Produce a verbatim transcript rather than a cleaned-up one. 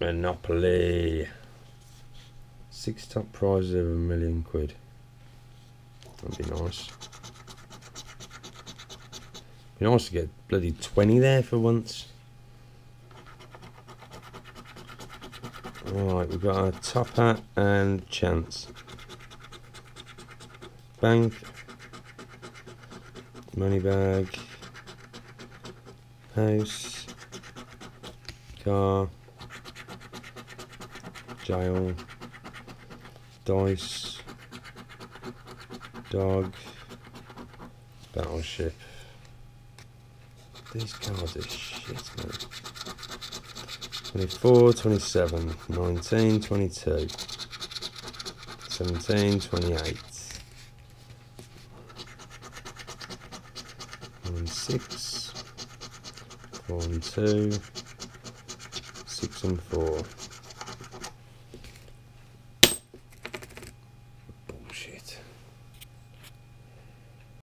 Monopoly. Six top prizes of a million quid. That'd be nice. Be nice to get bloody twenty there for once. Alright, we've got a top hat and chance. Bank. Money bag. House. Car. Jail. Dice. Dog. Battleship. These cards are shit, man. twenty-four, twenty-seven, nineteen, twenty-two, seventeen, twenty-eight, one and six, four and two, six and four. Bullshit.